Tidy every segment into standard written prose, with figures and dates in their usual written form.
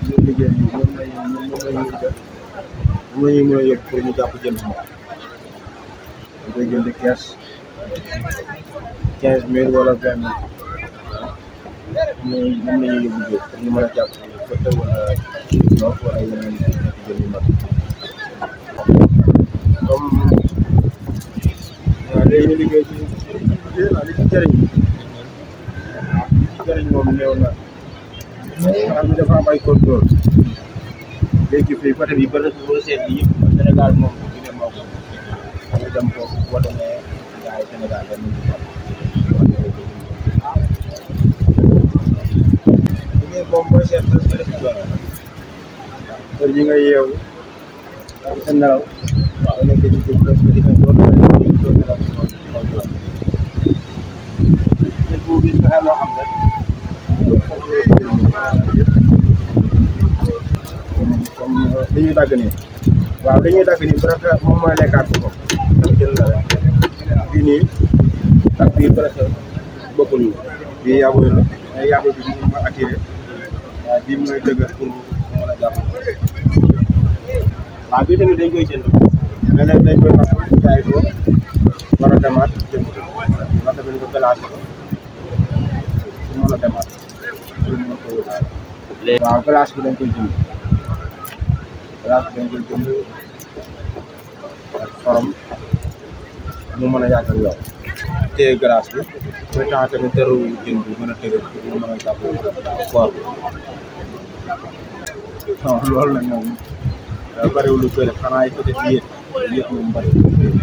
ñu liggéey yi moom lañuy def moom lañuy mën a yóbbu pour ñu jàpp jënd moom dañ koy jënd kees 15 000 wala 20 000 moom la ñuy yóbbu jóg pour ñu mën a jàpp fëte wala ndox wala yeneen jën yu mag comme léegi ñu liggéey ci li ci jëriñ moom néew na xam ne dafa am ay contrôle léegi fii côté bi bëri na boo seet bi yëpp Sénégal moom bu ñu moo ko ñu dem foofu boo demee gars yi Sénégal dañ ñu liggéey boobu mooy seet sa def doon kër yi nga yeewu sa nelaw waaw nekk di jóg presque di nga doon nelaw nit bu gis nga xam loo xam rek comme dañuy dagg nii waaw dañuy dagg nii presque moom mooy lekkaat bi moom jël la rek bii nii ak bii presque bokkuñu bii yàggul la mais yàggul bi moom mooy attiré waaw bii mooy dëgër pour mën a jàpp waaw bii tamit dañ koy jënd mais nag dañ koy napp jaay ko war a demaat jënd ndax dañ ko glacé ko pour mën a demaat waaw glace bi dañ koy jënd glace bi dañ koy jënd ak xorom mu mën a yàgg ak yow téye glace bi mooy tax tamit deru jën bi mën a tëgër pour mu mën a jàpp koor bi non loolu la moom bariwul lu koy def xanaa ay peut être yéet moom bariwul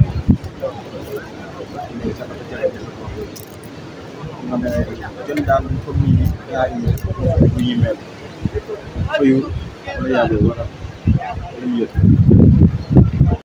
jën daal comme ni ñaari bu ñuy mel fayul wala yàggul wala lu yëg